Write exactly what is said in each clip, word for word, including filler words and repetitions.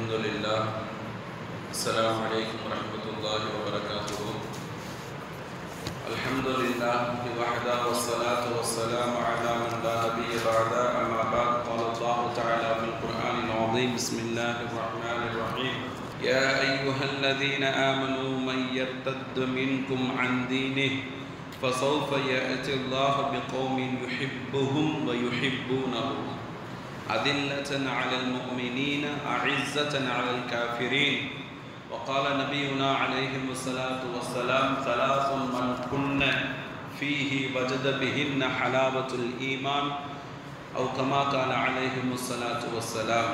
الحمد لله. السلام عليكم ورحمة الله وبركاته. الحمد لله وحده والصلاة والسلام على من لا نبي بعده. أما بعد، قال الله تعالى في القرآن العظيم: بسم الله الرحمن الرحيم. يا أيها الذين آمنوا من يرتد منكم عن دينه فسوف يأتي الله بقوم يحبهم ويحبونه أذلة على المؤمنين أعزة على الكافرين. وقال نبينا عليه الصلاة والسلام: ثلاث من كن فيه وجد بهن حلاوة الإيمان أو كما قال عليه الصلاة والسلام.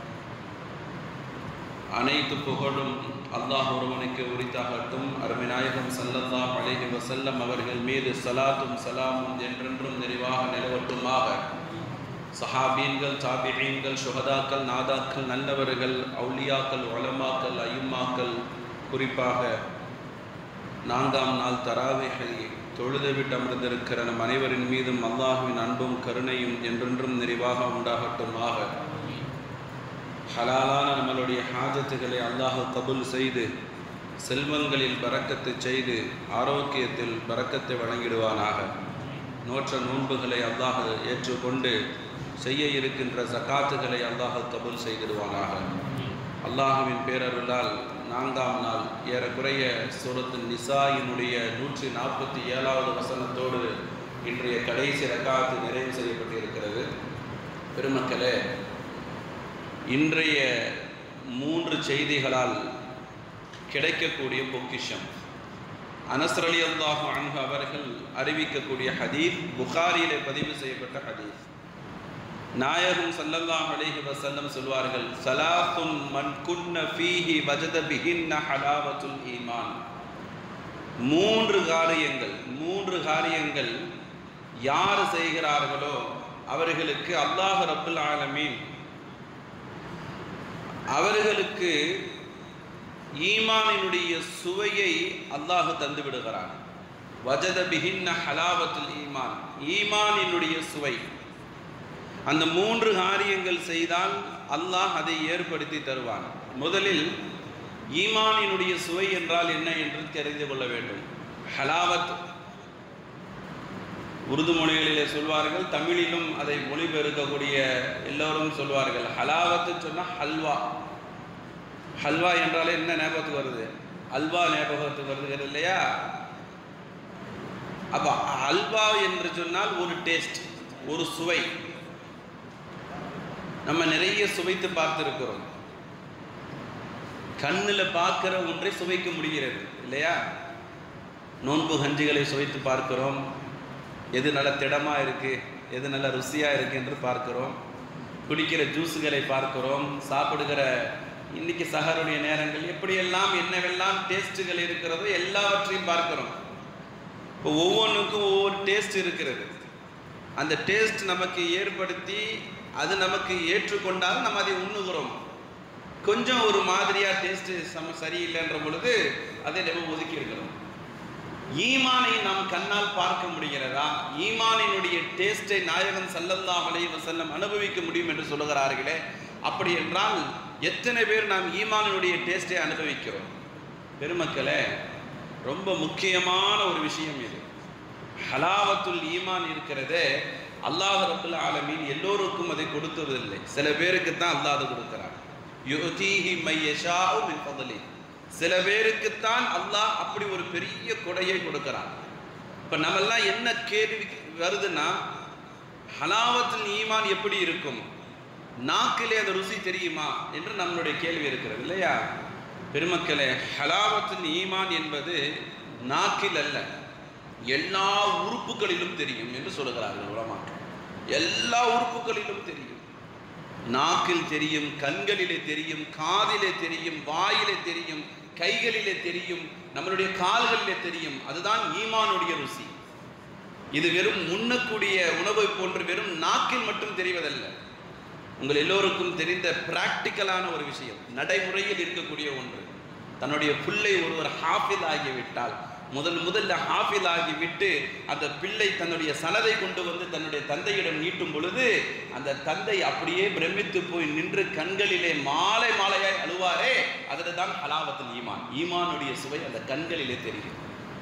அனைத்து புகழும் அல்லாஹ் ஒருவனுக்கு உரித்தாகட்டும். அருமைநாயகம் ஸல்லல்லாஹு அலைஹி வஸல்லம் அவர்கள் மீது ஸலாத்தும் ஸலாமும் என்றென்றும் நிறைவாக நிலவட்டுமாக. சஹாபீன்கள், தாபிஈன்கள், ஷுஹதாக்கள், நாதாக்கள், நல்லவர்கள், அவுலியாக்கள், உலமாக்கள், அய்யுமாக்கள், குறிப்பாக நான்காம் நாள் தராவீஹை தொழுதுவிட்டு அமர்ந்திருக்கிற நம் அனைவரின் மீதும் அல்லாஹ்வின் அன்பும் கருணையும் என்றென்றும் நிறைவாக உண்டாகட்டுமாக. ஹலாலான நம்மளுடைய ஹாஜத்துகளை அல்லாஹ் கபூல் செய்து, செல்வங்களில் பரக்கத்தை செய்து, ஆரோக்கியத்தில் பரக்கத்தை வழங்கிடுவானாக. நோற்ற நோன்புகளை அல்லாஹ் ஏற்றுக்கொண்டு செய்ய இருக்கின்ற ஜகாத்துகளை அல்லாஹ் கபூல் செய்திடுவானாக. அல்லாஹுவின் பேரருளால் நான்காம் நாள் ஏறக்குறைய சூரத்து நிசாயினுடைய நூற்றி நாற்பத்தி ஏழாவது வசனத்தோடு இன்றைய கடைசி ரக்காத்து நிறைவு செய்யப்பட்டிருக்கிறது. பெருமக்களே, இன்றைய மூன்று செய்திகளால் கிடைக்கக்கூடிய பொக்கிஷம். அனஸ் ரலியல்லாஹு அன்ஹு அவர்கள் அறிவிக்கக்கூடிய ஹதீஸ் புகாரியிலே பதிவு செய்யப்பட்ட ஹதீஸ். நாயகம் ஸல்லல்லாஹு அலைஹி வஸல்லம் சொல்வார்கள்: ஸலாத்துன் மன் குன்ன ஃபீஹி வஜத பிஹின்ன ஹலாவத்துல் ஈமான். மூன்று காரியங்கள் மூன்று காரியங்கள் யார் செய்கிறார்களோ அவர்களுக்கு அல்லாஹ் ரப்புல் ஆலமீன் அவர்களுக்கு ஈமானினுடைய சுவையை அல்லாஹ் தந்து விடுகிறான். வஜத பிஹின்ன ஹலாவத்துல் ஈமான், ஈமானினுடைய சுவை. அந்த மூன்று காரியங்கள் செய்தால் அல்லாஹ் அதை ஏற்படுத்தி தருவான். முதலில் ஈமானினுடைய சுவை என்றால் என்ன என்று தெரிந்து கொள்ள வேண்டும். ஹலாவத் உருது மொழிகளிலே சொல்வார்கள், தமிழிலும் அதை மொழிபெயர்க்கக்கூடிய எல்லோரும் சொல்வார்கள். ஹலாவத்து சொன்னால் ஹல்வா. ஹல்வா என்றாலே என்ன ஞாபகத்துக்கு வருது? அல்வா ஞாபகத்துக்கு வருகிறது இல்லையா? அப்போ அல்வா என்று சொன்னால் ஒரு டேஸ்ட், ஒரு சுவை. நம்ம நிறைய சுவைத்து பார்த்திருக்கிறோம். கண்ணில் பார்க்கிற ஒன்றை சுவைக்க முடிகிறது இல்லையா? நோன்பு கஞ்சிகளை சுவைத்து பார்க்கிறோம். எது நல்ல திடமாக இருக்குது, எது நல்ல ருசியாக இருக்குது என்று பார்க்கிறோம். குடிக்கிற ஜூஸுகளை பார்க்கிறோம். சாப்பிடுகிற இன்றைக்கி சஹருடைய நேரங்கள் எப்படியெல்லாம் என்னவெல்லாம் டேஸ்ட்டுகள் இருக்கிறதோ எல்லாவற்றையும் பார்க்கிறோம். இப்போ ஒவ்வொன்றுக்கும் ஒவ்வொரு டேஸ்ட் இருக்கிறது. அந்த டேஸ்ட் நமக்கு ஏற்படுத்தி அது நமக்கு ஏற்றுக்கொண்டால் நம்ம அதை உண்ணுகிறோம். கொஞ்சம் ஒரு மாதிரியாக டேஸ்ட்டு சம சரியில்லைன்ற பொழுது அதை நம்ம ஒதுக்கி இருக்கிறோம். ஈமானை நாம் கண்ணால் பார்க்க முடிகிறதா? ஈமானினுடைய டேஸ்டை நாயகம் ஸல்லல்லாஹு அலைஹி வஸல்லம் அனுபவிக்க முடியும் என்று சொல்லுகிறார்களே, அப்படி என்றால் எத்தனை பேர் நாம் ஈமானினுடைய டேஸ்டை அனுபவிக்கிறோம்? பெருமக்களே, ரொம்ப முக்கியமான ஒரு விஷயம் இது. ஹலாவத்துல் ஈமான் இருக்கிறதே, அல்லாஹ் ரப்புல் ஆலமீன் எல்லோருக்கும் அதை கொடுத்ததில்லை. சில பேருக்கு தான் அல்லாஹ் அதை கொடுக்கிறார். யுதீஹி மை யஷாஉ மின் ஃபضலிஹி. சில பேருக்குத்தான் அல்லாஹ் அப்படி ஒரு பெரிய கொடையை கொடுக்கிறான். இப்போ நம்மெல்லாம் என்ன கேள்வி வருதுன்னா, ஹலாவத்துல் ஈமான் எப்படி இருக்கும்? நாக்கிலே அந்த ருசி தெரியுமா என்று நம்மளுடைய கேள்வி இருக்கிறது இல்லையா? பெருமக்களே, ஹலாவத்துல் ஈமான் என்பது நாக்கில் அல்ல, எல்லா உறுப்புகளிலும் தெரியும் என்று சொல்லுகிறார்கள் உலமாக்கள். எல்லா உறுப்புகளிலும் தெரியும். நாக்கில் தெரியும், கண்களிலே தெரியும், காதிலே தெரியும், வாயிலே தெரியும், கைகளிலே தெரியும், நம்மளுடைய கால்களிலே தெரியும். அதுதான் ஈமானுடைய ருசி. இது வெறும் உண்ணக்கூடிய உணவை போன்று வெறும் நாக்கில் மட்டும் தெரிவதல்ல. உங்கள் எல்லோருக்கும் தெரிந்த பிராக்டிக்கலான ஒரு விஷயம், நடைமுறையில் இருக்கக்கூடிய ஒன்று. தன்னுடைய பிள்ளை ஒருவர் ஹாஃபில் ஆகிவிட்டால், முதல் முதல்ல ஹாஃபில் ஆகிவிட்டு அந்த பிள்ளை தன்னுடைய சனதை கொண்டு வந்து தன்னுடைய தந்தையிடம் நீட்டும் பொழுது அந்த தந்தை அப்படியே பிரமித்து போய் நின்று கண்களிலே மாலை மாலையாய் அழுவார். அதில் தான் ஹலாவத்துல் ஈமான், ஈமானுடைய சுவை அந்த கண்களிலே தெரியும்.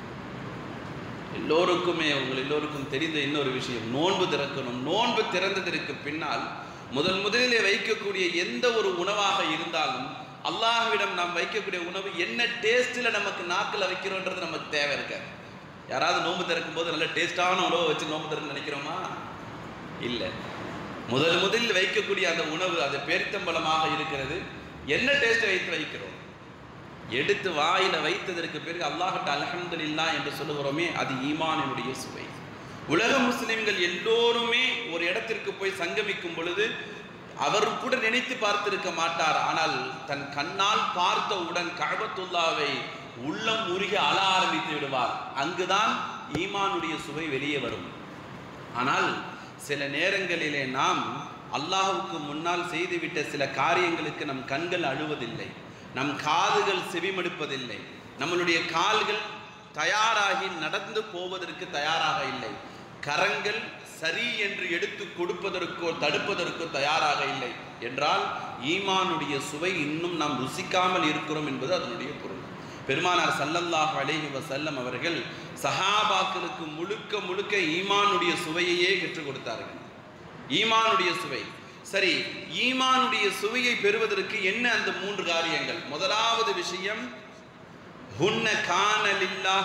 எல்லோருக்குமே உங்கள் எல்லோருக்கும் தெரிந்த இன்னொரு விஷயம், நோன்பு திறக்கணும். நோன்பு திறந்ததற்கு பின்னால் முதல் முதலிலே வைக்கக்கூடிய எந்த ஒரு உணவாக இருந்தாலும் அல்லாஹ்விடம் நாம் வைக்கக்கூடிய உணவு என்ன டேஸ்ட்டில் நமக்கு நாக்கில் வைக்கிறோன்றது நமக்கு தேவை இருக்காது. யாராவது நோன்பு திறக்கும் போது நல்ல டேஸ்டான உணவை வச்சு நோன்பு திறன்னு நினைக்கிறோமா? இல்லை. முதல் முதலில் வைக்கக்கூடிய அந்த உணவு அது பேரித்தம்பளமாக இருக்கிறது. என்ன டேஸ்ட்டை வைத்து வைக்கிறோம்? எடுத்து வாயில வைத்ததற்கு பிறகு அல்லாஹ்ட்ட அல்ஹம்துலில்லாஹ் என்று சொல்லுகிறோமே, அது ஈமானினுடைய சுவை. உலக முஸ்லிம்கள் எல்லோருமே ஒரு இடத்திற்கு போய் சங்கமிக்கும் பொழுது அவர் கூட நினைத்து பார்த்திருக்க மாட்டார். ஆனால் தன் கண்ணால் பார்த்தவுடன் கஅபத்துல்லாவை உள்ளம் உருகி அழ ஆரம்பித்து விடுவார். அங்குதான் ஈமானுடைய சுவை வெளியே வரும். ஆனால் சில நேரங்களிலே நாம் அல்லாஹ்வுக்கு முன்னால் செய்துவிட்ட சில காரியங்களுக்கு நம் கண்கள் அழுவதில்லை, நம் காதுகள் செவிமடுப்பதில்லை, நம்மளுடைய கால்கள் தயாராகி நடந்து போவதற்கு தயாராக இல்லை, கரங்கள் சரி என்று எடுத்து கொடுப்பதற்கோ தடுப்பதற்கோ தயாராக இல்லை என்றால் ஈமானுடைய சுவை இன்னும் நாம் ருசிக்காமல் இருக்கிறோம் என்பது அதனுடைய பொருள். பெருமானார் ஸல்லல்லாஹு அலைஹி வஸல்லம் அவர்கள் சஹாபாக்களுக்கு முழுக்க முழுக்க ஈமானுடைய சுவையையே கற்றுக் கொடுத்தார்கள். ஈமானுடைய சுவை. சரி, ஈமானுடைய சுவையை பெறுவதற்கு என்ன அந்த மூன்று காரியங்கள்? முதலாவது விஷயம், ஹுன்ன கான லில்லாஹ்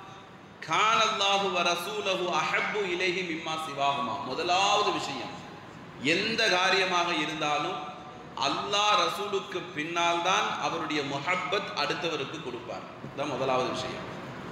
கானல்லாஹு வ ரசூலுஹு அஹப்பு இலைஹி மிம்மா சிவாஹுமா. முதலாவது விஷயம், எந்த காரியமாக இருந்தாலும் அல்லாஹ் ரசூலுக்கு பின்னால் தான் அவருடைய முஹப்பத் அடுத்தவருக்கு கொடுப்பார். இதுதான் முதலாவது விஷயம்.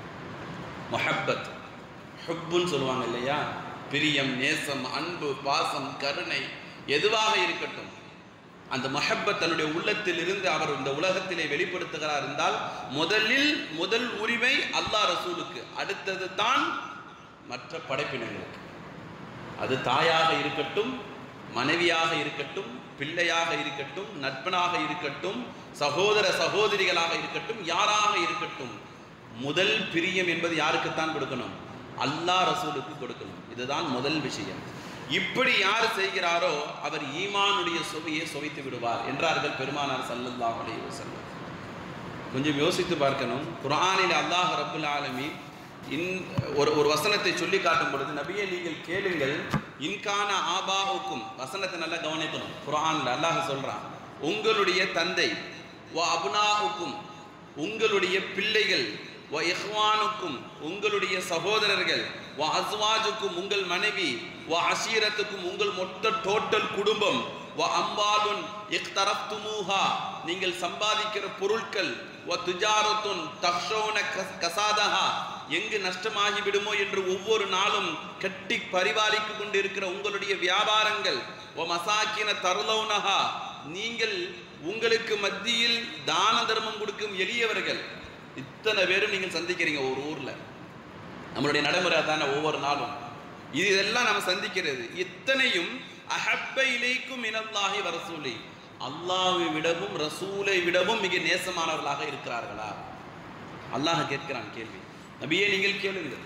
முஹப்பத், ஹுப்புன்னு சொல்லுவாங்க இல்லையா? பிரியம், நேசம், அன்பு, பாசம், கருணை எதுவாக இருக்கட்டும், அந்த முஹப்பத் தன்னுடைய உள்ளத்தில் இருந்து அவர் இந்த உலகத்திலே வெளிப்படுத்துகிறார் என்றால் முதலில் முதல் உரிமை அல்லாஹ் ரசூலுக்கு, அடுத்தது தான் மற்ற படைப்பினங்களுக்கு. அது தாயாக இருக்கட்டும், மனைவியாக இருக்கட்டும், பிள்ளையாக இருக்கட்டும், நட்பனாக இருக்கட்டும், சகோதர சகோதரிகளாக இருக்கட்டும், யாராக இருக்கட்டும், முதல் பிரியம் என்பது யாருக்குத்தான் கொடுக்கணும்? அல்லாஹ் ரசூலுக்கு கொடுக்கணும். இதுதான் முதல் விஷயம். இப்படி யார் செய்கிறாரோ அவர் ஈமானுடைய சுவையை சுவைத்து விடுவார் என்றார்கள் பெருமானார் ஸல்லல்லாஹு அலைஹி வஸல்லம். கொஞ்சம் யோசித்து பார்க்கணும். குர்ஆனில் அல்லாஹ் ரப்புல் ஆலமீன் இன் ஒரு ஒரு வசனத்தை சொல்லி காட்டும் பொழுது, நபியே நீங்கள் கேளுங்கள், இன்கான ஆபாவுக்கும், வசனத்தை நல்லா கவனிக்கணும். குர்ஆனில் அல்லாஹ் சொல்றான், உங்களுடைய தந்தை, வ அப்னாவுக்கும், உங்களுடைய பிள்ளைகள், வ இஹ்வானுக்கும், உங்களுடைய சகோதரர்கள், வ அஸ்வாஜுக்கும், உங்கள் மனைவி, வ அஷீரத்துக்கும், உங்கள் மொத்த டோட்டல் குடும்பம், வ அம்பாலுன் இக்தரப்துமூஹா, நீங்கள் சம்பாதிக்கிற பொருட்கள், வ துஜாரத்துன் தக்ஷௌன கசாதஹா, எங்கு நஷ்டமாகி விடுமோ என்று ஒவ்வொரு நாளும் கட்டி பரிபாலித்து கொண்டு இருக்கிற உங்களுடைய வியாபாரங்கள், வ மசாக்கின தர்லௌனஹா, நீங்கள் உங்களுக்கு மத்தியில் தான தர்மம் கொடுக்கும் எளியவர்கள், இத்தனை பேரும் நீங்கள் சந்திக்கிறீங்க ஒரு ஊர்ல. நம்மளுடைய நடைமுறை தானே ஒவ்வொரு நாளும் இது இதெல்லாம் நம்ம சந்திக்கிறது. இத்தனையும் அஹப்ப இலைக்கும் மினல்லாஹி வ ரசூலி, அல்லாஹ்வை விடவும் ரசூலை விடவும் மிக நேசமானவர்களாக இருக்கிறார்களா? அல்லாஹ் கேட்கிறான் கேள்வி. நபியே நீங்கள் கேளுங்கள்.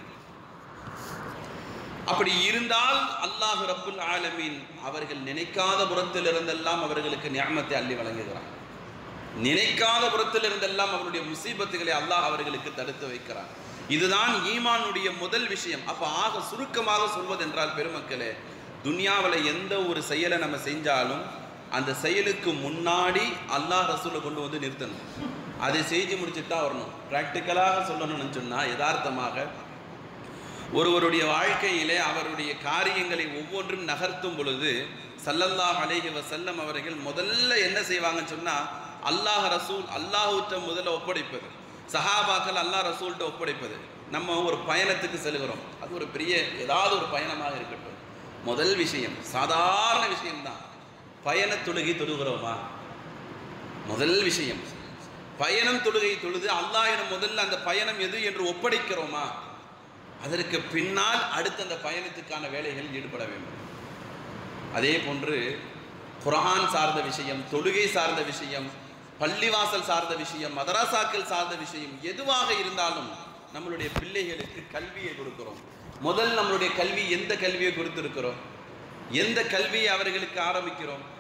அப்படி இருந்தால் அல்லாஹ் ரப்புல் ஆலமீன் அவர்கள் நினைக்காத புறத்தில் இருந்தெல்லாம் அவர்களுக்கு நிஅமத்தை அள்ளி வழங்குகிறான். நினைக்காத புறத்தில் இருந்தெல்லாம் அவருடைய முசீபத்துகளை அல்லாஹ் அவர்களுக்கு தடுத்து வைக்கிறான். இதுதான் ஈமானுடைய முதல் விஷயம். அப்ப ஆக சுருக்கமாக சொல்வதென்றால் பெருமக்களே, துன்யாவில் எந்த ஒரு செயலை நம்ம செஞ்சாலும் அந்த செயலுக்கு முன்னாடி அல்லாஹ் ரசூலை கொண்டு வந்து நிறுத்தணும். அதை செஞ்சு முடிச்சுட்டு தான் வரணும். ப்ராக்டிக்கலாக சொல்லணும்னு சொன்னால், யதார்த்தமாக ஒருவருடைய வாழ்க்கையிலே அவருடைய காரியங்களை ஒவ்வொன்றும் நகர்த்தும் பொழுது ஸல்லல்லாஹு அலைஹி வஸல்லம் அவர்கள் முதல்ல என்ன செய்வாங்கன்னு சொன்னால், அல்லாஹ் ரசூல் அல்லாஹ்விட்ட முதல்ல ஒப்படைப்பது, சஹாபாக்கள் அல்லாஹ் ரசூல்கிட்ட ஒப்படைப்பது. நம்ம ஒரு பயணத்துக்கு செல்கிறோம், அது ஒரு பெரிய ஏதாவது ஒரு பயணமாக இருக்கட்டும், முதல் விஷயம் சாதாரண விஷயம்தான், பயண தொழுகை தொழுகிறோமா? முதல் விஷயம் பயணம் தொழுகை தொழுது அல்லாஹ்விடம் முதல்ல அந்த பயணம் எது என்று ஒப்படைக்கிறோமா? அதற்கு பின்னால் அடுத்த அந்த பயணத்துக்கான வேலைகளில் ஈடுபட வேண்டும். அதே போன்று குர்ஆன் சார்ந்த விஷயம், தொழுகை சார்ந்த விஷயம், பள்ளிவாசல் சார்ந்த விஷயம், மதரசாக்கள் சார்ந்த விஷயம் எதுவாக இருந்தாலும் நம்மளுடைய பிள்ளைகளுக்கு கல்வியை கொடுக்கிறோம். முதல் நம்மளுடைய கல்வி எந்த கல்வியை கொடுத்திருக்கிறோம்? எந்த கல்வியை அவர்களுக்கு ஆரம்பிக்கிறோம்?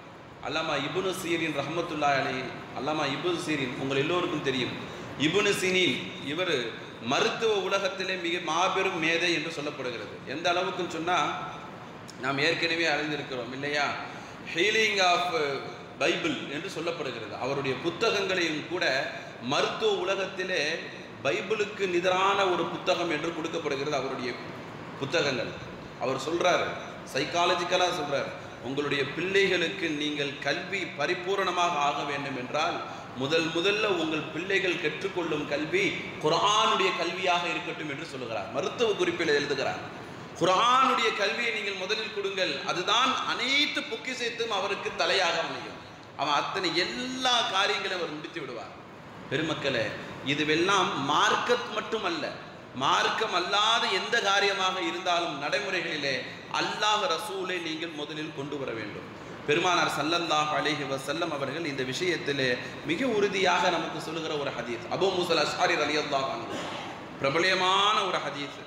அல்லாமா இப்னு சீரின் ரஹ்மத்துல்லாஹி அலைஹி, அல்லாமா இப்னு சீரின் உங்கள் எல்லோருக்கும் தெரியும். இப்னு சீரின் இவர் மருத்துவ உலகத்திலே மிக மாபெரும் மேதை என்று சொல்லப்படுகிறது. எந்த அளவுக்குன்னு சொன்னால், நாம் ஏற்கனவே அறிந்திருக்கிறோம் இல்லையா, ஹீலிங் ஆஃப் பைபிள் என்று சொல்லப்படுகிறது. அவருடைய புத்தகங்களையும் கூட மருத்துவ உலகத்திலே பைபிளுக்கு நிகரான ஒரு புத்தகம் என்று கொடுக்கப்படுகிறது அவருடைய புத்தகங்கள். அவர் சொல்றார், சைக்காலஜிக்கலாக சொல்றார், உங்களுடைய பிள்ளைகளுக்கு நீங்கள் கல்வி பரிபூரணமாக ஆக வேண்டும் என்றால் முதல் முதல்ல உங்கள் பிள்ளைகள் கற்றுக்கொள்ளும் கல்வி குர்ஆனுடைய கல்வியாக இருக்கட்டும் என்று சொல்லுகிறார். மருத்துவ குறிப்பில் எழுதுகிறார், குர்ஆனுடைய கல்வியை நீங்கள் முதலில் கொடுங்கள், அதுதான் அனைத்து பொக்கிஷத்தும் அவருக்கு தலையாக அமையும். அவன் அத்தனை எல்லா காரியங்களையும் அவர் முடித்து விடுவார். பெருமக்களே, இதுவெல்லாம் மார்க்கத் மட்டுமல்ல, மார்க்கம் அல்லாத எந்த காரியமாக இருந்தாலும் நடைமுறைகளிலே அல்லாஹ் ரசூலை நீங்கள் முதலில் கொண்டு வர வேண்டும். பெருமானார் ஸல்லல்லாஹு அலைஹி வஸல்லம் அவர்கள் இந்த விஷயத்திலே மிக உறுதியாக நமக்கு சொல்லுகிற ஒரு ஹதீஸ், அபூ மூஸா அஷ்அரி ரலியல்லாஹு அன்ஹு, பிரபலமான ஒரு ஹதீஸ்.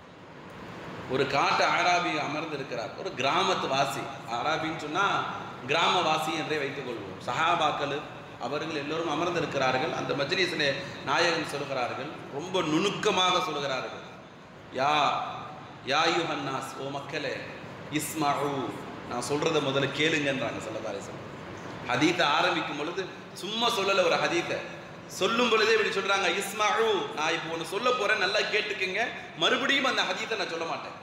ஒரு காட்டு ஆராபி அமர்ந்திருக்கிறார், ஒரு கிராமத்து வாசி. ஆராபின்னு சொன்னால் கிராமவாசி என்றே வைத்துக் கொள்வோம். சஹாபாக்கள் அவர்கள் எல்லோரும் அமர்ந்திருக்கிறார்கள். அந்த மஜ்லிஸிலே நாயகம் சொல்கிறார்கள், ரொம்ப நுணுக்கமாக சொல்கிறார்கள், யா யா யுஹன்னாஸ், ஓ மக்களே, இஸ்மஉ, நான் சொல்கிறத முதல்ல கேளுங்கன்றாங்க ஸல்லல்லாஹு அலைஹி வஸல்லம். ஹதீத்தை ஆரம்பிக்கும் பொழுது சும்மா சொல்லலை, ஒரு ஹதீத்தை சொல்லும் பொழுதே இப்படி சொல்கிறாங்க, இஸ்மஉ, நான் இப்போ ஒன்று சொல்ல போகிறேன், நல்லா கேட்டுக்குங்க, மறுபடியும் அந்த ஹதீத்தை நான் சொல்ல மாட்டேன்.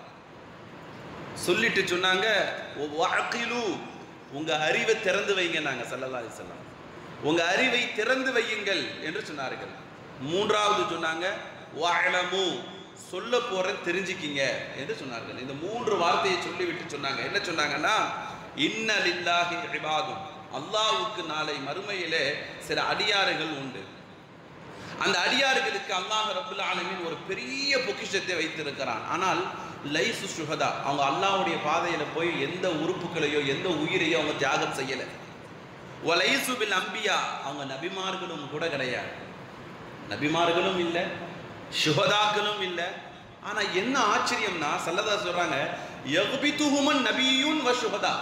சொல்லிட்டு சொன்னாங்க, வஅகிலு, உங்கள் அறிவை திறந்து வைங்க நாங்கள் ஸல்லல்லாஹு அலைஹி வஸல்லம், உங்கள் அறிவை திறந்து வையுங்கள் என்று சொன்னார்கள். மூன்றாவது சொன்னாங்க, வஅலமு, சொல்ல போற தெரிஞ்சுக்கிங்க என்று சொன்னார்கள். இந்த மூன்று வார்த்தையை சொல்லிவிட்டு சொன்னாங்க, என்ன சொன்னாங்கன்னா, இன்ன லில்லாஹி இபாதும், அல்லாஹ்வுக்கு நாளை மறுமையிலே சில அடியார்கள் உண்டு. அந்த அடியார்களுக்கு அல்லாஹ் ரப்புல் ஆலமீன் ஒரு பெரிய பொக்கிஷத்தை வைத்திருக்கிறான். ஆனால் லைசு ஷுஹதா, அவங்க அல்லாஹ்வுடைய பாதையில போய் எந்த உறுப்புகளையோ எந்த உயிரையோ அவங்க தியாகம் செய்யலை. வலைசு பில் அம்பியா, அவங்க நபிமார்களும் கூட கிடையாது, நபிமார்களும் இல்லை, ஷுஹதாக்களும் இல்லை. ஆனால் என்ன ஆச்சரியம்னா, ஸல்லல்லாஹு சொல்றாங்க, யக்பிதுஹுமன் நபியுன் வ ஷுஹதா,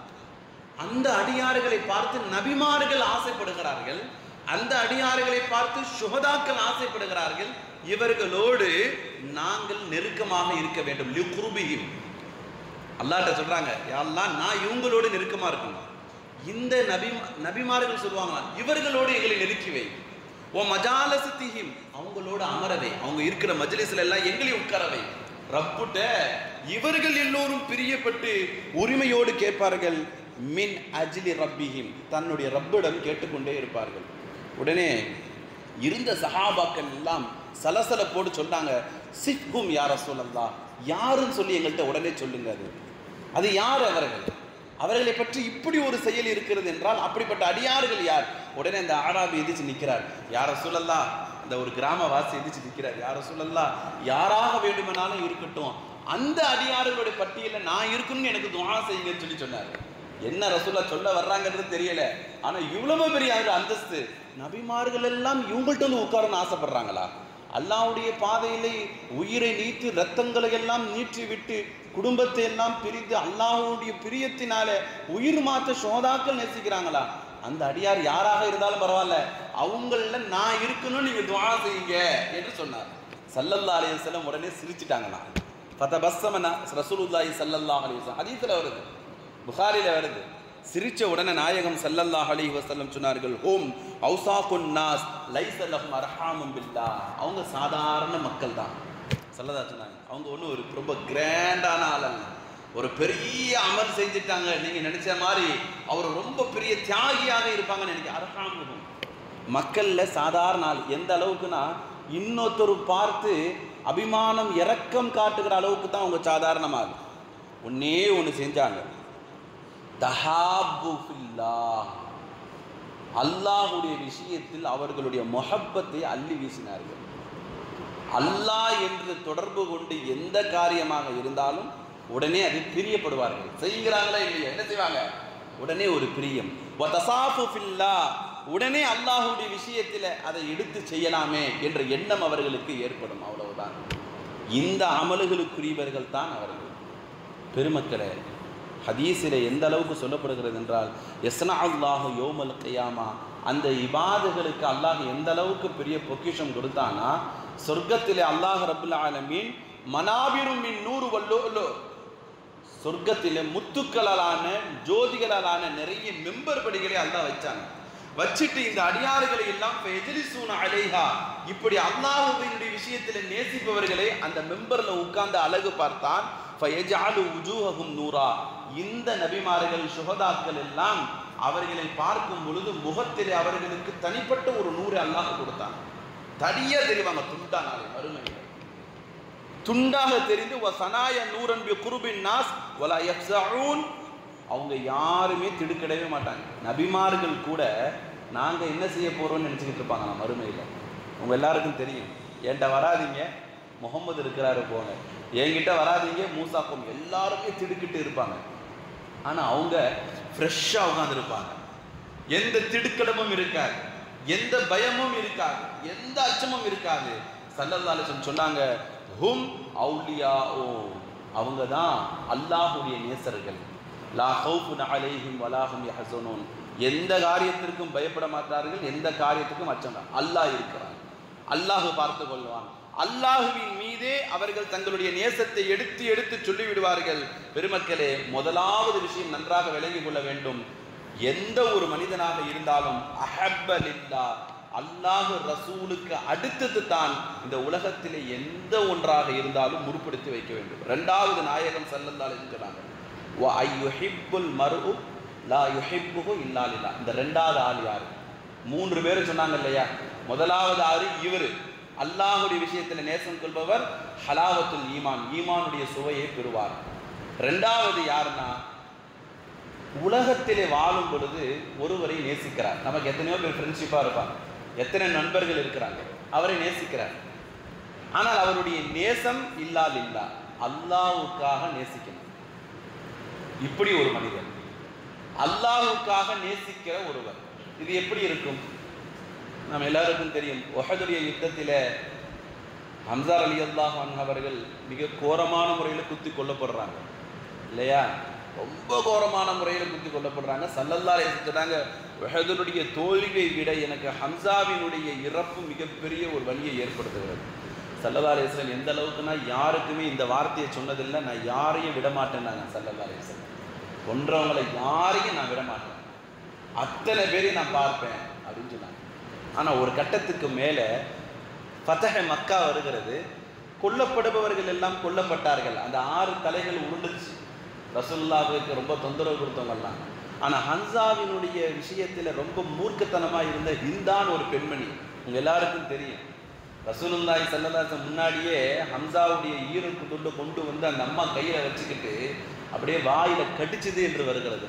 அந்த அடியார்களை பார்த்து நபிமார்கள் ஆசைப்படுகிறார்கள், அந்த அடியார்களை பார்த்து ஷுஹதாக்கள் ஆசைப்படுகிறார்கள். இவர்களோடு நாங்கள் நெருக்கமாக இருக்க வேண்டும். லிகுர்பிஹிம், அல்லாஹ்ட்ட சொல்றாங்க, யா அல்லாஹ், நான் இவங்களோடு நெருக்கமாக இருக்கணும். இந்த நபி நபிமார்கள் சொல்லுவாங்க, இவர்களோடு எங்களை நெருக்கி வை. ஓ மஜாலசத்திஹிம், அவங்களோட அமரவை, அவங்க இருக்கிற மஜ்லிஸ்ல எல்லாம் எங்களையும் உட்காரவை. ரப்புட்ட இவர்கள் எல்லோரும் பிரியப்பட்டு உரிமையோடு கேட்பார்கள். மின் அஜ்லி ரப்பிஹிம், தன்னுடைய ரப்பிடம் கேட்டுக்கொண்டே இருப்பார்கள். உடனே இருந்த சஹாபாக்கள் எல்லாம் சலசலப்போடு சொன்னாங்க, சிஃப்ஹும் யா ரசூலல்லாஹ், யாருன்னு சொல்லி எங்கள்கிட்ட உடனே சொல்லுங்க, அது அது யார் அவர்கள், அவர்களை பற்றி இப்படி ஒரு செயல் இருக்கிறது என்றால் அப்படிப்பட்ட அடியார்கள் யார்? உடனே அந்த ஆராபி எதிர்த்து நிற்கிறார், யா ரசூலல்லாஹ், அந்த ஒரு கிராமவாசி எதிர்த்து நிற்கிறார், யா ரசூலல்லாஹ், யாராக வேண்டுமானாலும் இருக்கட்டும், அந்த அடியார்களுடைய பட்டியலில் நான் இருக்கணும்னு எனக்கு துஆ செய்யுங்கன்னு சொல்லி சொன்னார். என்ன ரசூலா சொல்ல வர்றாங்கன்றது தெரியல, ஆனா இவ்வளவு பெரிய அந்தஸ்து, நபிமார்கள் எல்லாம் இவங்கள்ட்ட வந்து உட்காரன்னு ஆசைப்படுறாங்களா? அல்லாஹ்வுடைய பாதையிலே உயிரை நீத்து ரத்தங்களை எல்லாம் நீற்றி விட்டு குடும்பத்தை எல்லாம் பிரித்து அல்லாஹ்வுடைய பிரியத்தினால உயிர் மாற்ற சோதாக்கள் நேசிக்கிறாங்களா? அந்த அடியார் யாராக இருந்தாலும் பரவாயில்ல, அவங்கள நான் இருக்கணும்னு நீங்க துஆ செய்யுங்க என்று சொன்னார். ஸல்லல்லாஹு அலைஹி வஸல்லம் உடனே சிரிச்சிட்டாங்களா. ஃபதபஸ்ஸமனா ரசூலுல்லாஹி ஸல்லல்லாஹு அலைஹி வஸல்லம், ஹதீஸ்ல வருது, புகாரில வருது. சிரிச்ச உடனே நாயகம் ஸல்லல்லாஹு அலைஹி வஸல்லம் சொன்னார்கள், ஹும் அவ்சாகுன் நாஸ் லைஸ லஹும் அர்ஹாமும் பில்லாஹ், அவங்க சாதாரண மக்கள் தான். ஸல்லல்லாஹு சொன்னாங்க, அவங்க ஒன்றும் ஒரு ரொம்ப கிராண்டான ஆள் அல்ல, ஒரு பெரிய அமல் செஞ்சுட்டாங்க நீங்க நினைச்ச மாதிரி அவர் ரொம்ப பெரிய தியாகியாக இருப்பாங்கன்னு நினைக்க. அர்ஹாமுஹும், மக்கள்ல சாதாரண ஆள். எந்த அளவுக்குன்னா, இன்னொருத்தர் பார்த்து அபிமானம் இரக்கம் காட்டுகிற அளவுக்கு தான் அவங்க சாதாரணமாக. ஒன்னே ஒன்று செஞ்சாங்க, தஹாபு ஃபில்லாஹ், அல்லாஹ்வுடைய விஷயத்தில் அவர்களுடைய முஹப்பத்தை அள்ளி வீசினார்கள். அல்லாஹ் என்று தொடர்பு கொண்டு எந்த காரியமாக இருந்தாலும் உடனே அது பிரியப்படுவார்கள். செய்கிறாங்களா இல்லையா, என்ன செய்வாங்க, உடனே ஒரு பிரியம். வதசாஃபு ஃபில்லாஹ், உடனே அல்லாஹ்வுடைய விஷயத்தில் அதை எடுத்து செய்யலாமே என்ற எண்ணம் அவர்களுக்கு ஏற்படும். அவ்வளவுதான். இந்த அமல்களுக்குரியவர்கள் தான் அவர்கள். பெருமக்களே, ஹதீஸிலே எந்த அளவுக்கு சொல்லப்படுகிறது என்றால், யஸ்னா அல்லாஹு யோமல் கியாமா, அந்த இபாதுகளுக்கு அல்லாஹ் எந்த அளவுக்கு பெரிய பொக்கிஷம் கொடுத்தானா, சொர்க்கத்திலே அல்லாஹ் ரப்புல் ஆலமீன் மனாபிரும் மின் நூறு வல்லோ, சொர்க்கத்திலே முத்துக்களாலான ஜோதிகளாலான நிறைய மெம்பர் படிகளை அல்லாஹ் வச்சாங்க. வச்சிட்டு இந்த அடியாறுகளை எல்லாம் அலைஹா, இப்படி அல்லாஹ்வினுடைய விஷயத்தில் நேசிப்பவர்களை அந்த மெம்பர்ல உட்கார்ந்து அழகு பார்த்தான். நூரா, இந்த நபிமார்கள் சுஹதாக்கள் எல்லாம் அவர்களை பார்க்கும் பொழுது முகத்திலே அவர்களுக்கு தனிப்பட்ட ஒரு நூறு அல்லாஹ் கொடுத்தான். தனியா தெரிவாங்க, துண்டா நாளை மறுமையில் துண்டாக தெரிந்து வசனாய நூரன் பி குர்பின் நாஸ் வலா யஃஸஊன், அவங்க யாருமே திடுக்கிடவே மாட்டாங்க. நபிமார்கள் கூட நாங்க என்ன செய்ய போறோம்னு நினைச்சுக்கிட்டு இருப்பாங்க நான் மறுமையில். உங்க எல்லாருக்கும் தெரியும், என்கிட்ட வராதிங்க முகமது இருக்கிறாரு போங்க, என்கிட்ட வராதிங்க மூசாக்கும், எல்லாருமே திடுக்கிட்டு இருப்பாங்க. ஆனா அவங்க ஃப்ரெஷ்ஷா உட்கார்ந்துருப்பாங்க. எந்த திடுக்கடமும் இருக்காது, எந்த பயமும் இருக்காது, எந்த அச்சமும் இருக்காது. ஸல்லல்லாஹு அலைஹி வஸல்லம் சொன்னாங்க, ஹும் அவுலியாஉ, அவங்க தான் அல்லாஹ்வுடைய நேசர்கள். லா ஹௌஃபுன் அலைஹிம் வலா ஹும் யஹ்ஸனூன், எந்த காரியத்திற்கும் பயப்பட மாட்டார்கள், எந்த காரியத்துக்கும் அச்சம். அல்லாஹ் இருக்கிறான், அல்லாஹ் பார்த்து கொள்வான். அல்லாஹுவின் மீதே அவர்கள் தங்களுடைய நேசத்தை எடுத்து எடுத்து சொல்லிவிடுவார்கள். பெருமக்களே, முதலாவது விஷயம் நன்றாக விளங்கிக் கொள்ள வேண்டும். எந்த ஒரு மனிதனாக இருந்தாலும் அஹப்ப லில்லாஹ், அல்லாஹ் ரசூலுக்கு அடுத்தது தான் இந்த உலகத்திலே எந்த ஒன்றாக இருந்தாலும் முற்படுத்தி வைக்க வேண்டும். இரண்டாவது நாயகம் ஸல்லல்லாஹு அலைஹி வஸல்லம் சொன்னாங்க, வ அய்யுஹிப்புல் மர்உ லா யுஹிப்புஹு இல்லா லில்லாஹ். இந்த ரெண்டாவது ஆள் யாரு? மூன்று பேர் சொன்னாங்க இல்லையா? முதலாவது ஆறு இவர், அல்லாஹுடைய விஷயத்தில் நேசம் கொள்பவர், ஹலாவத்துல் ஈமான், ஈமானுடைய சுவையை பெறுவார். ரெண்டாவது யாருன்னா, உலகத்திலே வாழும் பொழுது ஒருவரை நேசிக்கிறார். நமக்கு எத்தனையோ பேர் ஃப்ரெண்ட்ஷிப்பாக இருப்பாங்க, எத்தனை நண்பர்கள் இருக்கிறாங்க, அவரை நேசிக்கிறார். ஆனால் அவருடைய நேசம் இல்லா இல்லா, அல்லாஹ்வுக்காக நேசிக்கணும். இப்படி ஒரு மனிதர் அல்லாஹ்வுக்காக நேசிக்கிற ஒருவர், இது எப்படி இருக்கும்? நம்ம எல்லாருக்கும் தெரியும், உஹதுடைய யுத்தத்தில் ஹம்ஸா ரலியல்லாஹு அன்ஹு அவர்கள் மிக கோரமான முறையில் குத்தி கொல்லப்படுறாங்க இல்லையா? ரொம்ப கோரமான முறையில் குத்தி கொல்லப்படுறாங்க. ஸல்லல்லாஹு அலைஹி வஸல்லம் சொன்னாங்க, உஹதுடைய தோல்வியை விட எனக்கு ஹம்ஸாவினுடைய இறப்பு மிகப்பெரிய ஒரு வலியை ஏற்படுத்துகிறது. ஸல்லல்லாஹு அலைஹி வஸல்லம் எந்த அளவுக்குன்னா, யாருக்குமே இந்த வார்த்தையை சொன்னதில்லை, நான் யாரையும் விடமாட்டேன்னாங்க. ஸல்லல்லாஹு அலைஹி வஸல்லம் கொன்றவங்களை யாரையும் நான் விடமாட்டேன், அத்தனை பேரையும் நான் பார்ப்பேன் அப்படின்னு சொன்னாங்க. ஆனால் ஒரு கட்டத்துக்கு மேலே ஃபதஹ் மக்கா வருகிறது, கொல்லப்படுபவர்கள் எல்லாம் கொல்லப்பட்டார்கள், அந்த ஆறு தலைகள் உருண்டுச்சு. ரசூலுல்லாஹ்வுக்கு ரொம்ப தொந்தரவு கொடுத்தவங்கலாம். ஆனால் ஹம்ஸாவினுடைய விஷயத்தில் ரொம்ப மூர்க்கத்தனமாக இருந்த ஹிந்தான் ஒரு பெண்மணி, உங்கள் எல்லாருக்கும் தெரியும். ரசூலுல்லாஹி ஸல்லல்லாஹு அலைஹி வஸல்லம் முன்னாடியே ஹம்ஸாவுடைய ஈரல் துண்டு கொண்டு வந்து அந்த அம்மா கையில் வச்சுக்கிட்டு அப்படியே வாயில கடிச்சது என்று வருகிறது.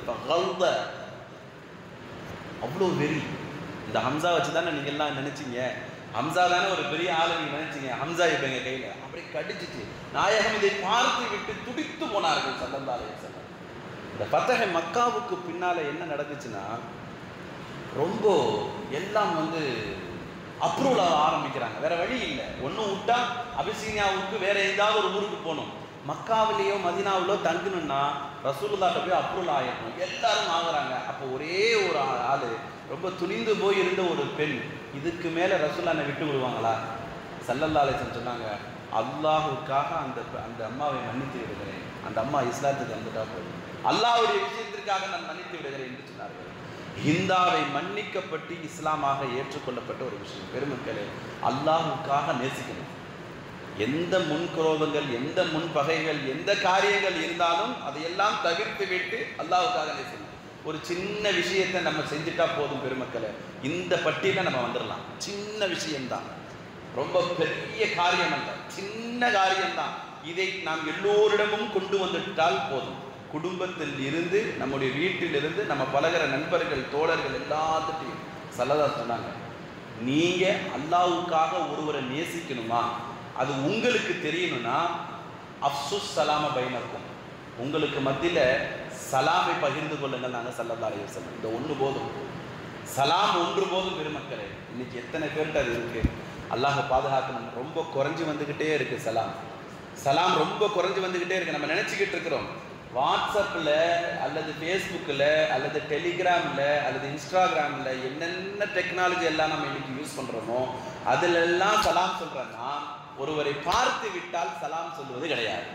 அவ்வளோ வெறி. இந்த ஹம்ஸா வச்சு தானே நீங்கள் எல்லாம் நினைச்சிங்க, ஹம்ஸா தானே ஒரு பெரிய ஆளு நீங்க நினைச்சிங்க, ஹம்ஸா இப்போ எங்கள் கையில் அப்படி கடிச்சிச்சு. நாயகம் இதை பார்த்து விட்டு துடித்து போனார்கள் ஸல்லல்லாஹு அலைஹி வஸல்லம். இந்த ஃபதஹ் மக்காவுக்கு பின்னால என்ன நடந்துச்சுன்னா, ரொம்ப எல்லாம் வந்து அப்ரூவல் ஆக ஆரம்பிக்கிறாங்க. வேற வழி இல்லை, ஒன்றும் விட்டா அபிசீனியாவுக்கு வேற ஏதாவது ஒரு ஊருக்கு போகணும், மக்காவிலேயோ மதினாவிலோ தங்கணும்னா ரசூலுல்லாஹ்ட்ட போய் அப்ரூவல் ஆகிடணும். எல்லாரும் ஆகுறாங்க. அப்போ ஒரே ஒரு ஆள், ரொம்ப துணிந்து போய் இருந்த ஒரு பெண், இதுக்கு மேலே ரசூலுல்லாஹ்வை விட்டு விடுவாங்களா? ஸல்லல்லாஹு அலைஹி வஸல்லம் சொன்னாங்க, அல்லாஹுக்காக அந்த அந்த அம்மாவை மன்னித்து விடுகிறேன், அந்த அம்மா இஸ்லாத்துக்கு வந்துட்டா போதும், அல்லாஹ்வுடைய விஷயத்திற்காக நான் மன்னித்து விடுகிறேன் என்று சொன்னார்கள். ஹிந்தாவை மன்னிக்கப்பட்டு இஸ்லாமாக ஏற்றுக்கொள்ளப்பட்ட ஒரு விஷயம். பெருமக்களே, அல்லாஹுக்காக நேசிக்கணும். எந்த முன்குரோதங்கள், எந்த முன்பகைகள், எந்த காரியங்கள் இருந்தாலும் அதையெல்லாம் தவிர்த்து விட்டு அல்லாஹுக்காக நேசிக்கணும். ஒரு சின்ன விஷயத்தை நம்ம செஞ்சுட்டா போதும் பெருமக்களை, இந்த பட்டியல நம்ம வந்துடலாம். சின்ன விஷயம்தான், ரொம்ப பெரிய காரியம் அல்ல, சின்ன காரியம்தான். இதை நாம் எல்லோரிடமும் கொண்டு வந்துட்டால் போதும். குடும்பத்தில் இருந்து, நம்முடைய வீட்டில் இருந்து, நம்ம பழகிற நண்பர்கள், தோழர்கள் எல்லாத்துட்டையும் ஸல்லல்லாஹு சொன்னாங்க, நீங்க அல்லாஹ்வுக்காக ஒருவரை நேசிக்கணுமா, அது உங்களுக்கு தெரியணும்னா அஃப்சுஸ் சலாம பைனக்கும், உங்களுக்கு மத்தியில் சலாமை பகிர்ந்து கொள்ளுங்கள். நாங்கள் ஸல்லல்லாஹு அலைஹி வஸல்லம் இந்த ஒன்று போதும், சலாம் ஒன்று போதும். பெருமக்களே, இன்னைக்கு எத்தனை பேர்கிட்ட அது இருக்கு? அல்லாஹ் பாதுகாக்கணும். ரொம்ப குறைஞ்சி வந்துக்கிட்டே இருக்கு சலாம். சலாம் ரொம்ப குறைஞ்சி வந்துக்கிட்டே இருக்கு. நம்ம நினச்சிக்கிட்டு இருக்கிறோம் வாட்ஸ்அப்பில் அல்லது ஃபேஸ்புக்கில் அல்லது டெலிகிராமில் அல்லது இன்ஸ்டாகிராமில் என்னென்ன டெக்னாலஜி எல்லாம் நம்ம இன்னைக்கு யூஸ் பண்ணுறோமோ அதிலெல்லாம் சலாம் சொல்கிறேன்னா ஒருவரை பார்த்து விட்டால் சலாம் சொல்வது கிடையாது.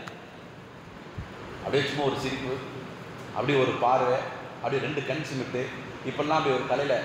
அப்படியே சும்மா ஒரு சிரிப்பு, அப்படி ஒரு பார்வை, அப்படி ரெண்டு கண் சிமிட்டு, இப்பெல்லாம் அப்படி ஒரு தலையில்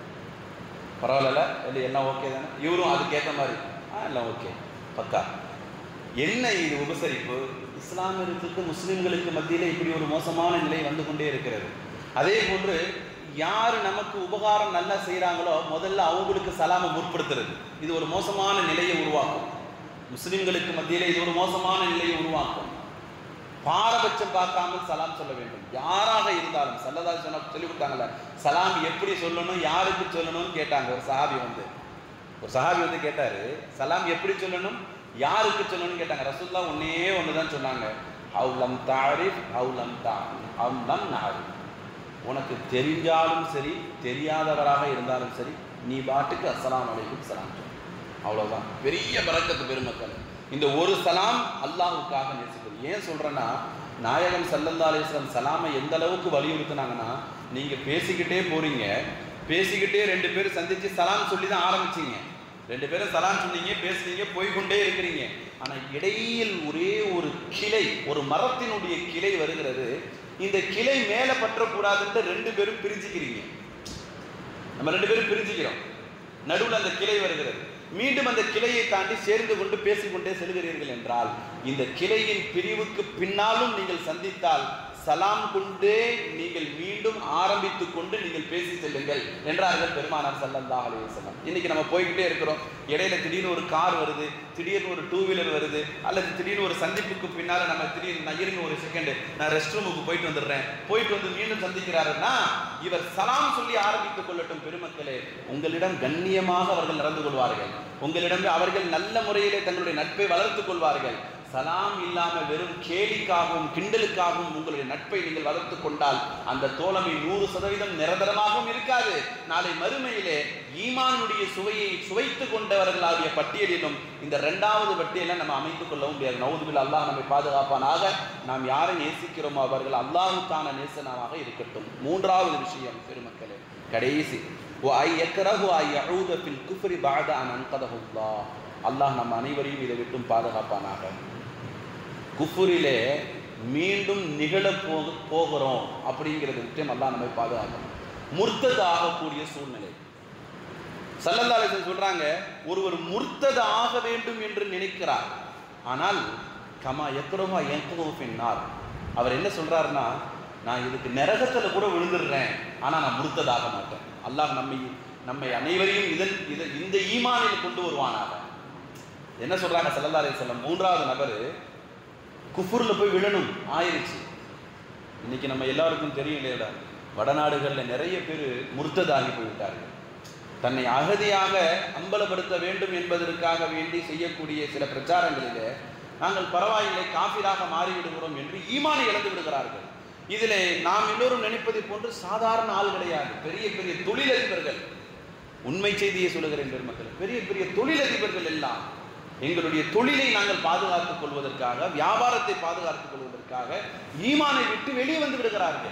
பரவாயில்ல இல்லை எல்லாம் ஓகே தானே, இவரும் அதுக்கேற்ற மாதிரி ஆ எல்லாம் ஓகே பக்கா. என்ன இது உபசரிப்பு? இஸ்லாமியர்களுக்கு முஸ்லிம்களுக்கு மத்தியில் இப்படி ஒரு மோசமான நிலை வந்து கொண்டே இருக்கிறது. அதே போன்று யார் நமக்கு உபகாரம் நல்லா செய்கிறாங்களோ முதல்ல அவங்களுக்கு சலாமை முற்படுத்துறது, இது ஒரு மோசமான நிலையை உருவாக்கும். முஸ்லிம்களுக்கு மத்தியில் இது ஒரு மோசமான நிலையை உருவாக்கும். பாரபட்சம் பார்க்காமல் சலாம் சொல்ல வேண்டும், யாராக இருந்தாலும். சல்லல்லாஹு அலைஹி வஸல்லம் சொல்லி கொடுத்தாங்கல்ல, சலாம் எப்படி சொல்லணும், யாருக்கு சொல்லணும்னு கேட்டாங்க. ஒரு சஹாபி வந்து ஒரு சஹாபி வந்து கேட்டாரு, சலாம் எப்படி சொல்லணும், யாருக்கு சொல்லணும்னு கேட்டாங்க. ரசூலுல்லாஹ் ஒன்னே ஒன்று தான் சொன்னாங்க, ஹவுலம் தாரிஃப் ஹவுலம் தாரிஃப் ஹவுலம் நாரிஃப். உனக்கு தெரிஞ்சாலும் சரி தெரியாதவராக இருந்தாலும் சரி நீ பாட்டுக்கு அஸ்ஸலாமு அலைக்கும் சலாம் சொல்லு, அவ்வளோதான். பெரிய பரக்கத்து பெருமக்கள். இந்த ஒரு சலாம் அல்லாஹ்வுக்காக நேசிக்கிறது. ஏன் சொல்கிறேன்னா, நாயகம் ஸல்லல்லாஹு அலைஹி வஸல்லம் சலாமை எந்த அளவுக்கு வலியுறுத்தினாங்கன்னா, நீங்கள் பேசிக்கிட்டே போகிறீங்க, பேசிக்கிட்டே ரெண்டு பேரும் சந்தித்து சலாம் சொல்லி தான் ஆரம்பிச்சிங்க, ரெண்டு பேரும் சலாம் சொன்னீங்க, பேசுனீங்க, போய்கொண்டே இருக்கிறீங்க. ஆனால் இடையில் ஒரே ஒரு கிளை, ஒரு மரத்தினுடைய கிளை வருகிறது. இந்த கிளை மேலே பற்றக்கூடாதுன்ட்டு ரெண்டு பேரும் பிரிஞ்சுக்கிறீங்க. நம்ம ரெண்டு பேரும் பிரிஞ்சுக்கிறோம், நடுவில் அந்த கிளை வருகிறது. மீண்டும் அந்த கிளையை தாண்டி சேர்ந்து கொண்டு பேசிக்கொண்டே செல்கிறீர்கள் என்றால், இந்த கிளையின் பிரிவுக்கு பின்னாலும் நீங்கள் சந்தித்தால் சலாம் கொண்டே நீங்கள் மீண்டும் ஆரம்பித்துக் கொண்டு நீங்கள் பேசி செல்லுங்கள் என்றார்கள் பெருமானார் ஸல்லல்லாஹு அலைஹி வஸல்லம். இன்னைக்கு நம்ம போய்கிட்டே இருக்கிறோம், இடையில திடீர்னு ஒரு கார் வருது, திடீர்னு ஒரு டூ வீலர் வருது, அல்லது திடீர்னு ஒரு சந்திப்புக்கு பின்னால நம்ம திடீர்னு நான் இருங்க ஒரு செகண்ட் நான் ரெஸ்ட் ரூமுக்கு போயிட்டு வந்துடுறேன், போயிட்டு வந்து மீண்டும் சந்திக்கிறாருன்னா இவர் சலாம் சொல்லி ஆரம்பித்துக் கொள்ளட்டும். பெருமக்களே, உங்களிடம் கண்ணியமாக அவர்கள் நடந்து கொள்வார்கள், உங்களிடம் அவர்கள் நல்ல முறையிலே தங்களுடைய நட்பை வளர்த்துக் கொள்வார்கள். சலாம் இல்லாமல் வெறும் கேலிக்காகவும் கிண்டலுக்காகவும் உங்களுடைய நட்பை நீங்கள் வளர்த்து கொண்டால் அந்த தோழமை நூறு சதவீதம் நிரந்தரமாகவும் இருக்காது. நாளை மறுமையிலே ஈமானுடைய சுவையை சுவைத்து கொண்டவர்களாகிய பட்டியலிலும் இந்த இரண்டாவது பட்டியலை நம்ம அமைத்துக் கொள்ளவும் முடியாது. நவுதுபில்லாஹ், அல்லாஹ் நம்மை பாதுகாப்பானாக. நாம் யாரை நேசிக்கிறோமோ அவர்கள் அல்லாஹ்வுக்கான நேசனமாக இருக்கட்டும். மூன்றாவது விஷயம் பெருமக்களே, கடைசி, அல்லாஹ் நம் அனைவரையும் இதை விட்டும் பாதுகாப்பானாக. குஃபுரிலே மீண்டும் நிகழ போக போகிறோம் அப்படிங்கிறது விஷயம் அல்லாஹ் நம்மை பாதுகாக்கணும். முர்த்தத் ஆகக்கூடிய சூழ்நிலை. ஸல்லல்லாஹு அலைஹி வஸல்லம் சொல்றாங்க, ஒருவர் முர்த்தத் ஆக வேண்டும் என்று நினைக்கிறார், ஆனால் கமா யக்ரஹு யன்குது ஃபின்னார், அவர் என்ன சொல்றாருன்னா, நான் இதுக்கு நரகத்தில் கூட விழுந்துடுறேன், ஆனால் நான் முர்த்தத் ஆக மாட்டேன். அல்லாஹ் நம்மை நம்மை அனைவரையும் இதன் இந்த ஈமானில் கொண்டு வருவானாக. என்ன சொல்றாங்க ஸல்லல்லாஹு அலைஹி வஸல்லம், மூன்றாவது நபர் குஃபுரில் போய் விழணும் ஆயிருச்சு. இன்னைக்கு நம்ம எல்லாருக்கும் தெரியும் இல்லையா, வடநாடுகளில் நிறைய பேர் முர்த்ததாகி போய்விட்டார்கள். தன்னை அகதியாக அம்பலப்படுத்த வேண்டும் என்பதற்காக வேண்டி செய்யக்கூடிய சில பிரச்சாரங்களிலே நாங்கள் பரவாயில்லை காஃபிராக மாறிவிடுகிறோம் என்று ஈமானை இழந்து விடுகிறார்கள். இதில் நாம் எல்லோரும் நினைப்பதை போன்று சாதாரண ஆள் கிடையாது, பெரிய பெரிய தொழிலதிபர்கள். உண்மை செய்தியை சொல்லுகிறேன் பெருமக்கள், பெரிய பெரிய தொழிலதிபர்கள் எல்லாம் எங்களுடைய தொழிலை நாங்கள் பாதுகாத்துக் கொள்வதற்காக, வியாபாரத்தை பாதுகாத்துக் கொள்வதற்காக ஈமானை விட்டு வெளியே வந்து விடுகிறார்கள்.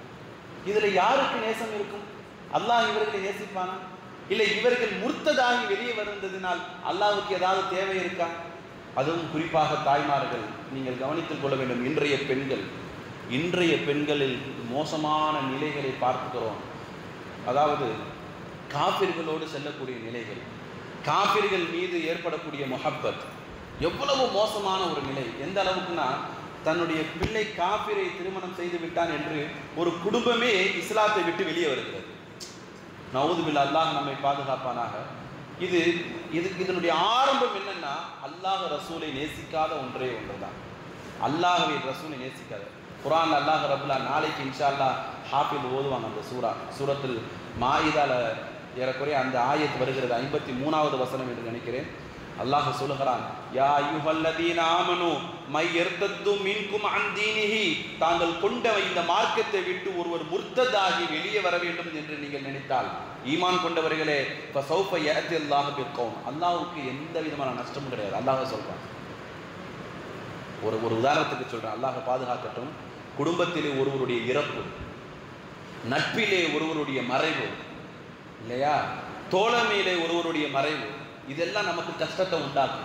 இதில் யாருக்கு நேசம் இருக்கும்? அல்லாஹ் இவர்களை நேசிப்பானா? இல்லை இவர்கள் முர்த்ததாகி வெளியே வந்ததினால் அல்லாஹ்வுக்கு ஏதாவது தேவை இருக்கா? அதுவும் குறிப்பாக தாய்மார்கள் நீங்கள் கவனித்துக் கொள்ள வேண்டும். இன்றைய பெண்கள் இன்றைய பெண்களில் மோசமான நிலைகளை பார்க்கிறோம். அதாவது காபிர்களோடு செல்லக்கூடிய நிலைகள், காபிர்கள் மீது ஏற்படக்கூடிய முஹப்பத் எவ்வளவு மோசமான ஒரு நிலை. எந்த அளவுக்குன்னா, தன்னுடைய பிள்ளை காபிரை திருமணம் செய்து விட்டான் என்று ஒரு குடும்பமே இஸ்லாத்தை விட்டு வெளியே வருகிறது. நவுதுபில்லாஹ், அல்லாஹ் நம்மை பாதுகாப்பானாக. இது இது இதனுடைய ஆரம்பம் என்னன்னா, அல்லாஹ் ரசூலை நேசிக்காத ஒன்றே ஒன்றுதான். அல்லாஹ்வை ரசூலை நேசிக்காத. குர்ஆன் அல்லாஹ் ரபுல்லா நாளைக்கு இன்ஷா அல்லாஹ் ஹாஃபில் ஓதுவாங்க அந்த சூரா. சூரத்தில் மாயிதால ஏறக்குறைய அந்த ஆயத் வருகிறது, ஐம்பத்தி மூணாவது வசனம் என்று நினைக்கிறேன். அல்லாஹ் சொல்லுகிறான், யா அய்யுஹல்லதீன ஆமனு மை யர்தத்து மின்கும் அன் தீனிஹி, தாங்கள் கொண்ட இந்த மார்க்கத்தை விட்டு ஒருவர் முர்த்ததாகி வெளியே வர வேண்டும் என்று நீங்கள் நினைத்தால், ஈமான் கொண்டவர்களே, ஃபஸௌஃப யஅதி அல்லாஹு பிகௌம், அல்லாஹ்வுக்கு எந்த விதமான நஷ்டமும் கிடையாது. அல்லாஹ் சொல்றான். ஒரு ஒரு உதாரணத்துக்கு சொல்றேன், அல்லாஹ் பாதுகாக்கட்டும். குடும்பத்திலே ஒருவருடைய இறப்பு, நட்பிலே ஒருவருடைய மறைவு இல்லையா, தோழமையிலே ஒருவருடைய மறைவு, இதெல்லாம் நமக்கு கஷ்டத்தை உண்டாக்கும்.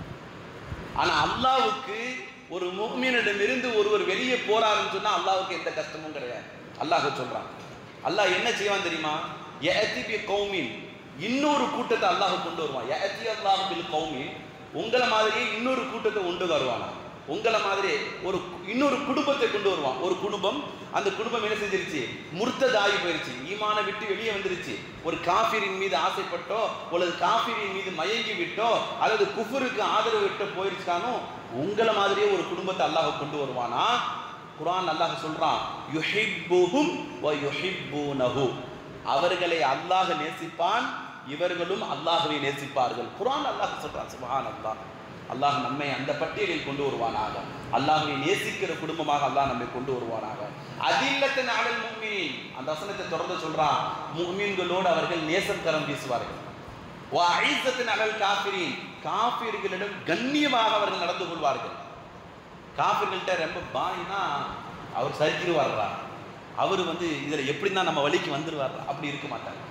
ஆனா அல்லாஹ்வுக்கு ஒரு முஃமினிடமிருந்து ஒருவர் வெளியே போறாருன்னு சொன்னா அல்லாஹ்வுக்கு எந்த கஷ்டமும் கிடையாது. அல்லாஹ் சொல்றான், அல்லாஹ் என்ன செய்வான் தெரியுமா? யஅதி பி கௌமின், இன்னொரு கூட்டத்தை அல்லாஹ் கொண்டு வருவான். யஅதி அல்லாஹ் பில் கௌமின், உங்களை மாதிரியே இன்னொரு கூட்டத்தை கொண்டு வருவானா, உங்களை மாதிரி ஒரு இன்னொரு குடும்பத்தை கொண்டு வருவான். ஒரு குடும்பம், அந்த குடும்பம் என்ன செஞ்சிருச்சு? முர்த்ததாகி போயிருச்சு, ஈமான விட்டு வெளியே வந்துருச்சு. ஒரு காஃபிரின் மீது ஆசைப்பட்டோ அல்லது காஃபிரின் மீது மயங்கி விட்டோ அல்லது குஃபருக்கு ஆதரவு விட்டோ போயிருச்சானோ உங்களை மாதிரியே ஒரு குடும்பத்தை அல்லாஹ் கொண்டு வருவானா. குர்ஆன் அல்லாஹ் சொல்றான், யுஹிப்புஹும் வ யுஹிப்பூனஹு, அவர்களை அல்லாஹ் நேசிப்பான், இவர்களும் அல்லாஹ்வை நேசிப்பார்கள். குர்ஆன் அல்லாஹ் சொல்றான். சுப்ஹானல்லாஹ். அல்லாஹ் நம்மை அந்த பட்டியலில் கொண்டு வருவானாக. அல்லாஹ்வை நேசிக்கிற குடும்பமாக அல்லாஹ் நம்மை கொண்டு வருவானாக. அதில்லத்தன் அலல் முஃமினீன், அந்த வசனத்தை தொடர்ந்து சொல்றான், முஃமின்களோடு அவர்கள் நேசம் கரம் வீசுவார்கள். வ ஐஸத்தன் அலல் காஃபிரீன், காஃபிர்களிடம் கண்ணியமாக அவர்கள் நடந்து கொள்வார்கள். காஃபிர்கள்ட்ட ரொம்ப பாய்னா அவர் சரிக்கிடுவார்ரா, அவர் வந்து இதில் எப்படி தான் நம்ம வழிக்கு வந்துடுவார்ரா, அப்படி இருக்க மாட்டாங்க.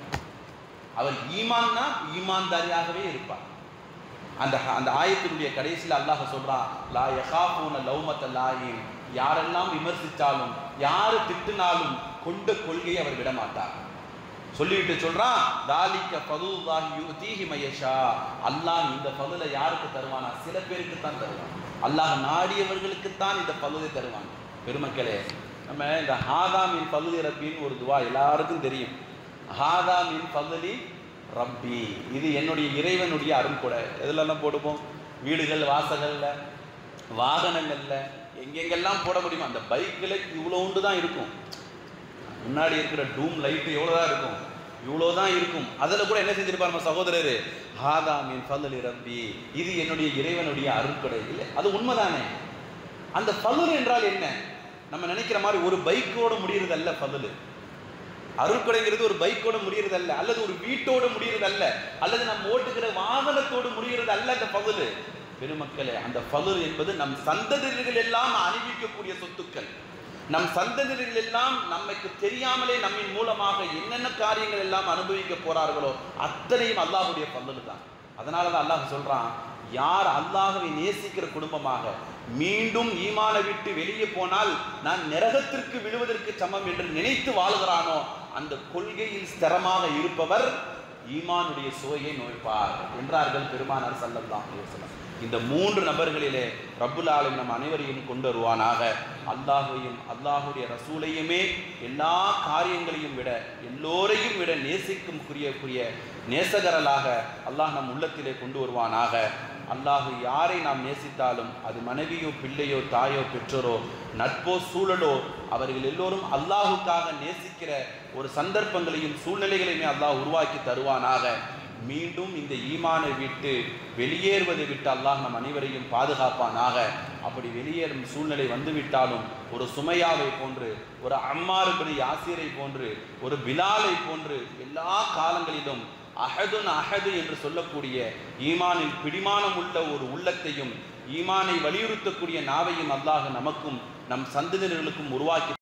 அவர் ஈமான்னா ஈமான்தாரியாகவே இருப்பார். அந்த அந்த ஆயத்தினுடைய கடைசியில் அல்லாஹ் சொல்றான், லா யகாஃபூன லௌமத லாயிம், யாரெல்லாம் விமர்சித்தாலும் யாரு திட்டினாலும் கொண்ட கொள்கையை அவர் விட மாட்டார். சொல்லிவிட்டு சொல்றான், தாலிக ஃபதுல்லாஹி யுதீஹி மயஷா, அல்லாஹ் இந்த ஃபதுலை யாருக்கு தருவானா? சில பேருக்கு தான் தருவான். அல்லாஹ் நாடியவர்களுக்கு தான் இந்த ஃபதுலை தருவான். பெருமக்களே, நம்ம இந்த ஹாதா மின் ஃபதுலி ரப்பின்னு ஒரு துவா எல்லாருக்கும் தெரியும். ஹாதா மின் ஃபதுலி ரப்பி, இது என்னுடைய இறைவனுடைய அருள்கொடை. எதுலெல்லாம் போடுவோம்? வீடுகள், வாசல்களில், வாகனங்களில், எங்கெங்கெல்லாம் போட முடியுமோ. அந்த பைக்கில் இவ்வளோ உண்டு தான் இருக்கும், முன்னாடி இருக்கிற டூம் லைட்டு எவ்வளோ தான் இருக்கும், இவ்வளோ தான் இருக்கும். அதில் கூட என்ன செஞ்சிருப்பார் நம்ம சகோதரர்? ஹாதா மின் ஃபதுலி ரப்பி, இது என்னுடைய இறைவனுடைய அருள்கொடை. இல்லை, அது உண்மைதானே. அந்த ஃபதுல் என்றால் என்ன? நம்ம நினைக்கிற மாதிரி ஒரு பைக்கோட முடியறதல்ல ஃபதுல். அருள்கொடைங்கிறது ஒரு பைக்கோட முடியறது அல்ல, அல்லது ஒரு வீட்டோட முடியறது அல்ல, அல்லது நம்ம ஓட்டுகிற வாகனத்தோடு முடியறது அல்ல அந்த ஃபதுல். பெருமக்களே, அந்த ஃபதுல் என்பது நம் சந்ததிகள் எல்லாம் அணிவிக்கக்கூடிய சொத்துக்கள். நம் சந்ததிகள் எல்லாம் நமக்கு தெரியாமலே நம்மின் மூலமாக என்னென்ன காரியங்கள் எல்லாம் அனுபவிக்க போறார்களோ அத்தனையும் அல்லாஹ்வுடைய ஃபதுல் தான். அதனால தான் அல்லாஹ் சொல்றான், யார் அல்லாஹ்வை நேசிக்கிற குடும்பமாக மீண்டும் ஈமான விட்டு வெளியே போனால் நான் நரகத்திற்கு விழுவதற்கு சமம் என்று நினைத்து வாழுகிறானோ அந்த கொள்கையில் ஸ்திரமாக இருப்பவர் ஈமானுடைய சுவையை நோய்ப்பார் என்றார்கள் பெருமானார் ஸல்லல்லாஹு அலைஹி வஸல்லம். இந்த மூன்று நபர்களிலே ரப்புல் ஆலமீன் நம் அனைவரையும் கொண்டு வருவானாக. அல்லாஹ்வையும் அல்லாஹ்வுடைய ரசூலையுமே எல்லா காரியங்களையும் விட எல்லோரையும் விட நேசிக்கும் குறியக்கூடிய நேசகரலாக அல்லாஹ் நம் உள்ளத்திலே கொண்டு வருவானாக. அல்லாஹ் யாரை நாம் நேசித்தாலும் அது மனைவியோ பிள்ளையோ தாயோ பெற்றோரோ நட்போ சூழலோ அவர்கள் எல்லோரும் அல்லாஹுக்காக நேசிக்கிற ஒரு சந்தர்ப்பங்களையும் சூழ்நிலைகளையுமே அல்லாஹ் உருவாக்கி தருவானாக. மீண்டும் இந்த ஈமானை விட்டு வெளியேறுவதை விட்டு அல்லாஹ் நம் அனைவரையும் பாதுகாப்பானாக. அப்படி வெளியேறும் சூழ்நிலை வந்துவிட்டாலும் ஒரு சுமையாவை போன்று, ஒரு அம்மார் இப்னு யாசீரை போன்று, ஒரு பிலாலை போன்று எல்லா காலங்களிலும் அஹதுன் அஹது என்று சொல்லக்கூடிய ஈமானில் பிடிமானம் உள்ள ஒரு உள்ளத்தையும் ஈமானை வலியுறுத்தக்கூடிய நாவையும் அல்லாஹ் நமக்கும் நம் சந்ததியினர்களுக்கும் உருவாக்கி